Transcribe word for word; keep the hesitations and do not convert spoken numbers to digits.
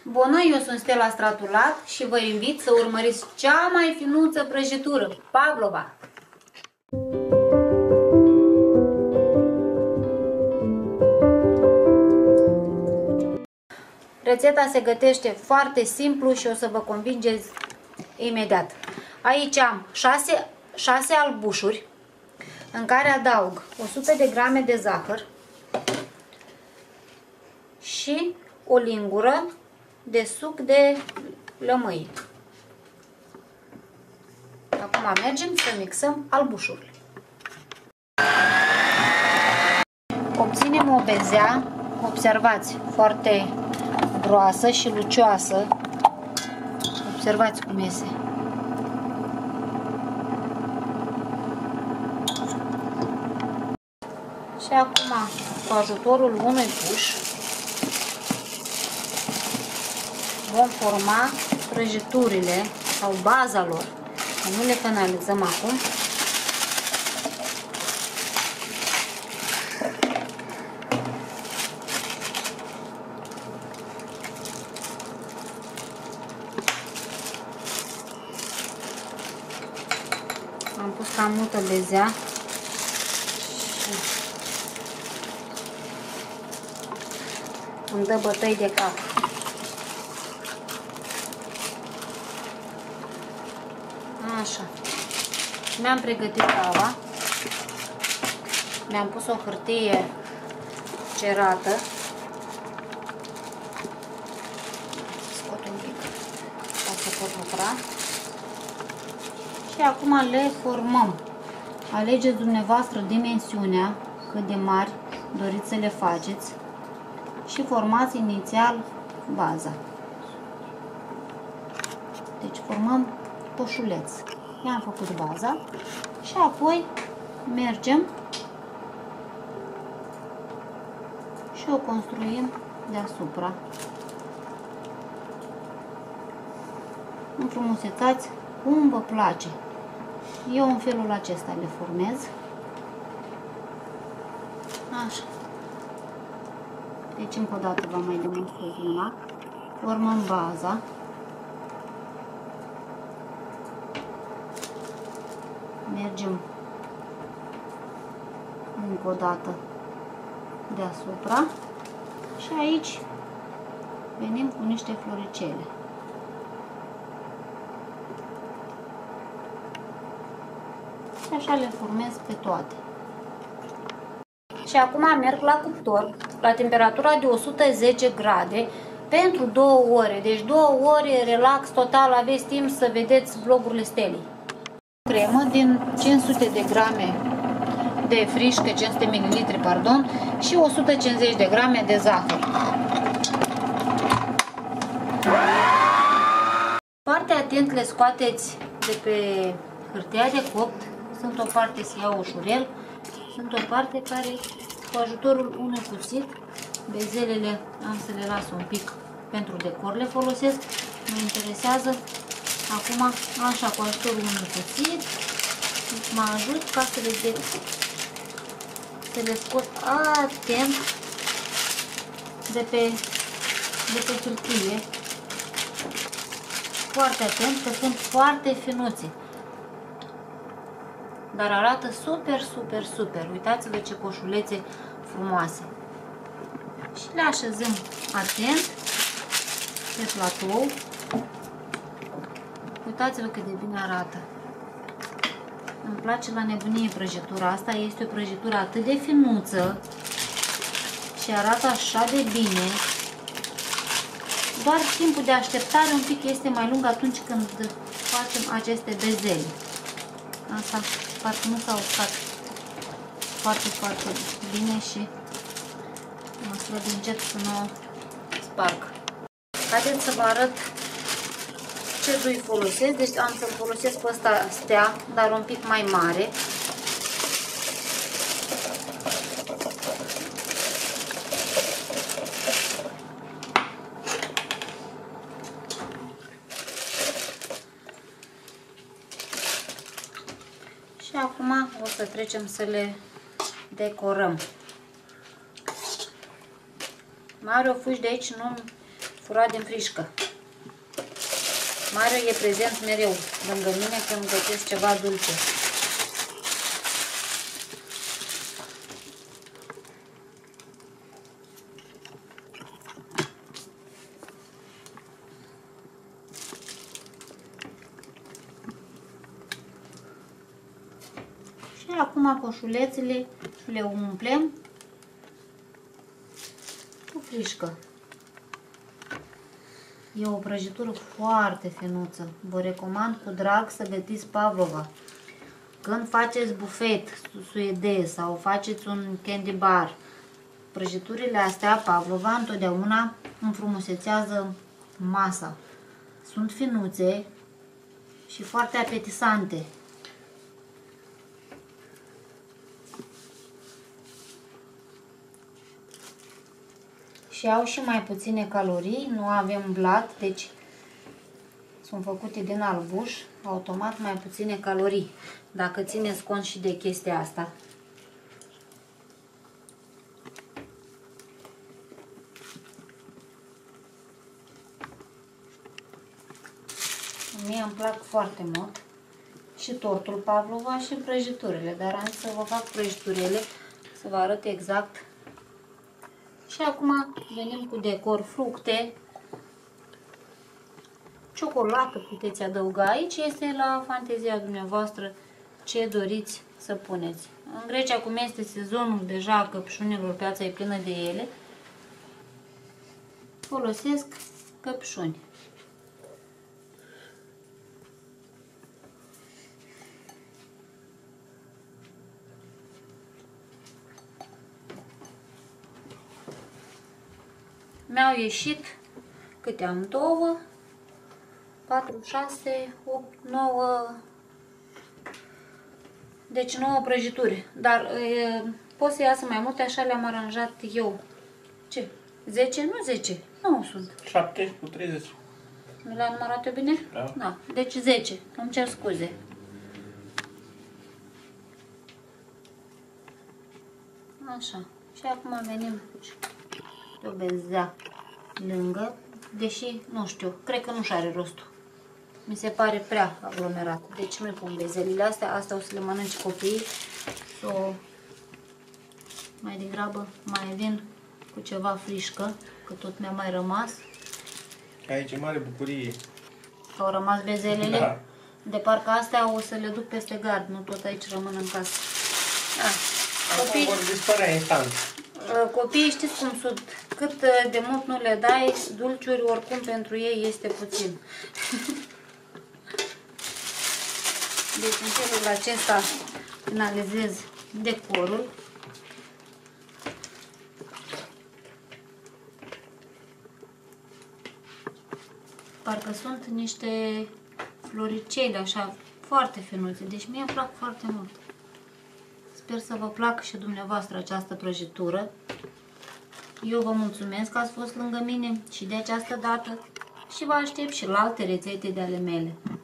Bună, eu sunt Stella Stratulat și vă invit să urmăriți cea mai finuță prăjitură, pavlova. Rețeta se gătește foarte simplu și o să vă convingeți imediat. Aici am șase albușuri în care adaug o sută de grame de zahăr și o lingură de suc de lămâie. Acum mergem să mixăm albușurile. Obținem o bezea, observați, foarte groasă și lucioasă. Observați cum iese. Și acum, cu ajutorul unui puș, vom forma prăjiturile sau baza lor. Nu le finalizăm acum. Am pus cam multă bezea și îmi dă bătăi de cap. Așa. Mi-am pregătit tava. Mi-am pus o hârtie cerată. Scot un pic ca să pot lucra. Și acum le formăm. Alegeți dumneavoastră dimensiunea, cât de mari doriți să le faceți și formați inițial baza. Deci formăm coșuleț. I-am făcut baza și apoi mergem și o construim deasupra. Înfrumusețați cum vă place. Eu în felul acesta le formez. Așa. Deci încă o dată vă mai demonstrez una. Formăm baza. Mergem încă o dată deasupra și aici venim cu niște floricele. Și așa le formez pe toate. Și acum merg la cuptor la temperatura de o sută zece grade pentru două ore. Deci două ore relax total, aveți timp să vedeți vlogurile Stelei. Cremă din cinci sute de grame de frișcă, cinci sute de mililitri, pardon, și o sută cincizeci de grame de zahăr. Foarte atent le scoateți de pe hârtia de copt. Sunt o parte se ia ușurel, sunt o parte care cu ajutorul unui cuțit, bezelele am să le las un pic pentru decor, le folosesc, mă interesează. Acum, așa, cu ajutorul unui cuțit, mă ajut ca să le, de, să le scot atent de pe, de pe hârtie. Foarte atent, că sunt foarte finuțe. Dar arată super, super, super. Uitați-vă ce coșulețe frumoase. Și le așezăm atent pe platou. Uitați-vă cât de bine arată. Îmi place la nebunie prăjitura asta. Este o prăjitură atât de finuță și arată așa de bine. Doar timpul de așteptare un pic este mai lung atunci când facem aceste bezele. Asta parcă nu s-a uscat foarte, foarte bine și mă străduie încet să nu sparg. Haideți să vă arăt ce dui folosesc. Deci am să folosesc pe ăsta stea, dar un pic mai mare. Și acum o să trecem să le decorăm. Mai are o fugi de aici, nu furat din frișcă. Mario e prezent mereu lângă mine când gătesc ceva dulce. Și acum coșulețele le umplem cu frișcă. E o prăjitură foarte finuță. Vă recomand cu drag să gătiți pavlova. Când faceți bufet suedez sau faceți un candy bar, prăjiturile astea, pavlova, întotdeauna înfrumusețează masa. Sunt finuțe și foarte apetisante. Și au și mai puține calorii, nu avem blat, deci sunt făcute din albuș, automat mai puține calorii, dacă țineți cont și de chestia asta. Mie îmi plac foarte mult și tortul pavlova și prăjiturile, dar am să vă fac prăjiturile, să vă arăt exact. Și acum venim cu decor, fructe, ciocolată puteți adăuga. Aici este la fantezia dumneavoastră ce doriți să puneți. În Grecia, cum este sezonul deja a căpșunilor, piața e plină de ele, folosesc căpșuni. Mi-au ieșit câte am? Două, patru, șase, opt, nouă, deci nouă prăjituri. Dar e, pot să iasă mai multe, așa le-am aranjat eu. Ce? zece? Nu zece, nu sunt. șapte cu treizeci. Nu le-am numărat eu bine? Da. Da. Deci zece, îmi cer scuze. Așa. Și acum venim o bezea lângă, deși, nu știu, cred că nu-și are rostul. Mi se pare prea aglomerat, deci nu-i pun bezelile astea, astea o să le mănânci copiii, sau mai degrabă mai vin cu ceva frișcă, că tot mi-a mai rămas. Aici e mare bucurie. Au rămas bezelele, Da. de parcă astea o să le duc peste gard, nu tot aici rămân în casă. Da. Copii... Acum vor dispărea instant. Copiii știți cum sunt, cât de mult nu le dai, dulciuri oricum pentru ei este puțin. Deci în felul acesta finalizez decorul. Parcă sunt niște floricele așa foarte finuțe, deci mie îmi plac foarte mult. Sper să vă placă și dumneavoastră această prăjitură. Eu vă mulțumesc că ați fost lângă mine și de această dată și vă aștept și la alte rețete de ale mele.